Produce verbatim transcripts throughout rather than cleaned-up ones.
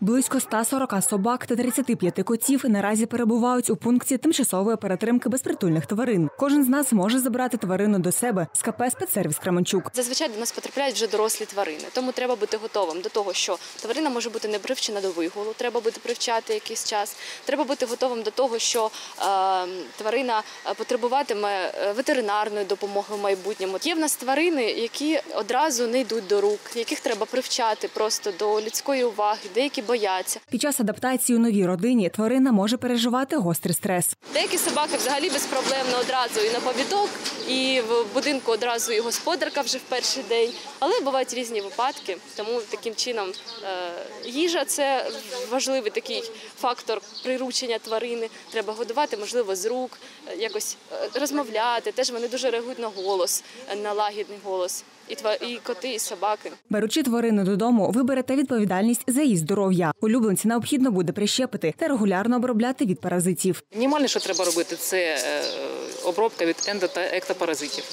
Близько ста сорока собак та тридцяти п'яти котів наразі перебувають у пункті тимчасової перетримки безпритульних тварин. Кожен з нас може забрати тварину до себе з ка пе «Спецсервіс Кременчук». Зазвичай до нас потрапляють вже дорослі тварини, тому треба бути готовим до того, що тварина може бути не привчена до вигулу, треба бути привчати якийсь час. Треба бути готовим до того, що е, тварина потребуватиме ветеринарної допомоги в майбутньому. Є в нас тварини, які одразу не йдуть до рук, яких треба привчати просто до людської уваги, деякі бояться. Під час адаптації у новій родині тварина може переживати гострий стрес. Деякі собаки взагалі безпроблемно одразу і на повідок, і в будинку одразу і господарка вже в перший день. Але бувають різні випадки, тому таким чином їжа – це важливий такий фактор приручення тварини. Треба годувати, можливо, з рук, якось розмовляти. Теж вони дуже реагують на голос, на лагідний голос. І, тва... і коти, і собаки. Беручи тварину додому, ви берете відповідальність за її здоров'я. Улюбленці необхідно буде прищепити та регулярно обробляти від паразитів. Мінімальне, що треба робити, це обробка від ендо- та ектопаразитів.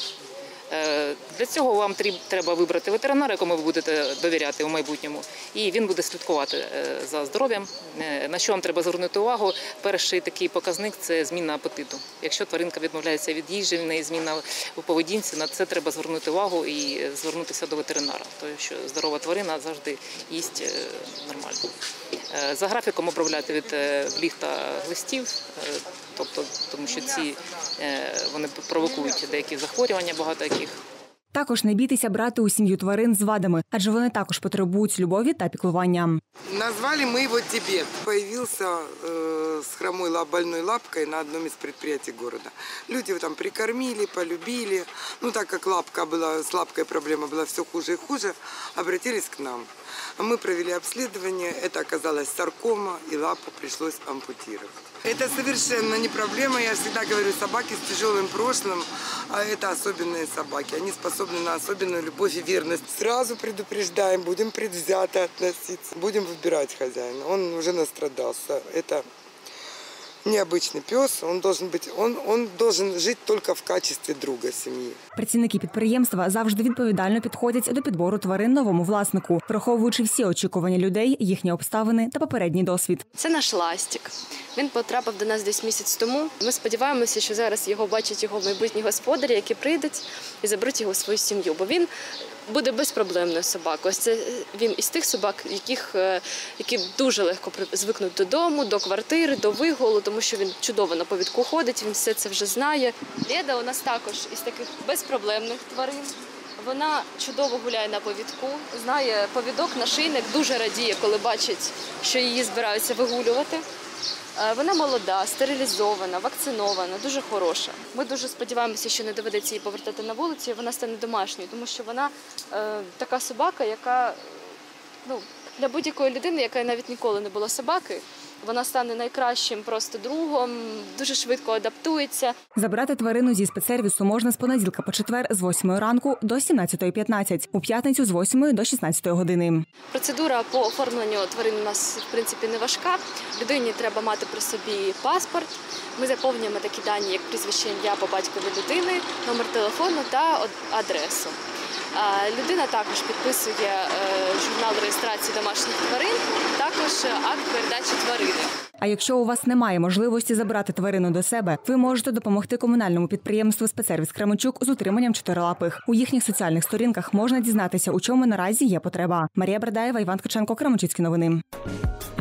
Для цього вам треба вибрати ветеринара, якому ви будете довіряти у майбутньому, і він буде слідкувати за здоров'ям. На що вам треба звернути увагу? Перший такий показник – це зміна апетиту. Якщо тваринка відмовляється від їжі, в неї зміна у поведінці, на це треба звернути увагу і звернутися до ветеринара, тому що здорова тварина завжди їсть нормально. За графіком обробляти від бліг та глистів, тобто, тому що ці вони провокують деякі захворювання, багато яких. Також не бійтеся брати у сім'ю тварин з вадами, адже вони також потребують любові та піклування. Назвали ми його Тибет. Появився э, з хромой больной лапкой на одному із підприємств города. Люди його там прикормили, полюбили. Ну, так як лапка була, з лапкою проблема була все хуже і хуже, обратились к нам. Мы провели обследование, это оказалось саркома, и лапу пришлось ампутировать. Это совершенно не проблема, я всегда говорю, собаки с тяжелым прошлым, а это особенные собаки, они способны на особенную любовь и верность. Сразу предупреждаем, будем предвзято относиться, будем выбирать хозяина, он уже настрадался. Это необычный пес, он должен быть, он, он должен жить только в качестве друга сім'ї. Працівники підприємства завжди відповідально підходять до підбору тварин новому власнику, враховуючи всі очікування людей, їхні обставини та попередній досвід. Це наш ластик. Він потрапив до нас десь місяць тому. Ми сподіваємося, що зараз його бачать його майбутні господарі, які прийдуть і заберуть його в свою сім'ю, бо він буде безпроблемною собакою. Ось це він із тих собак, яких, які дуже легко звикнуть додому, до квартири, до вигулу, тому що він чудово на повідку ходить, він все це вже знає. Леда у нас також із таких безпроблемних тварин. Вона чудово гуляє на повідку, знає повідок, нашийник, дуже радіє, коли бачить, що її збираються вигулювати. Вона молода, стерилізована, вакцинована, дуже хороша. Ми дуже сподіваємося, що не доведеться її повертати на вулицю, і вона стане домашньою, тому що вона е, така собака, яка ну, для будь-якої людини, яка навіть ніколи не була собаки, вона стане найкращим просто другом, дуже швидко адаптується. Забрати тварину зі спецсервісу можна з понеділка по четвер з восьмої ранку до сімнадцятої п'ятнадцять, у п'ятницю з восьмої до шістнадцятої години. Процедура по оформленню тварин у нас, в принципі, не важка. Людині треба мати при собі паспорт. Ми заповнюємо такі дані, як прізвище, ім'я по батькові людини, номер телефону та адресу. Людина також підписує журнал реєстрації домашніх тварин, також акт передачі тварини. А якщо у вас немає можливості забрати тварину до себе, ви можете допомогти комунальному підприємству «Спецсервіс Кременчук» з утриманням чотирилапих. У їхніх соціальних сторінках можна дізнатися, у чому наразі є потреба. Марія Бердаєва, Іван Ткаченко, Кременчуцькі новини.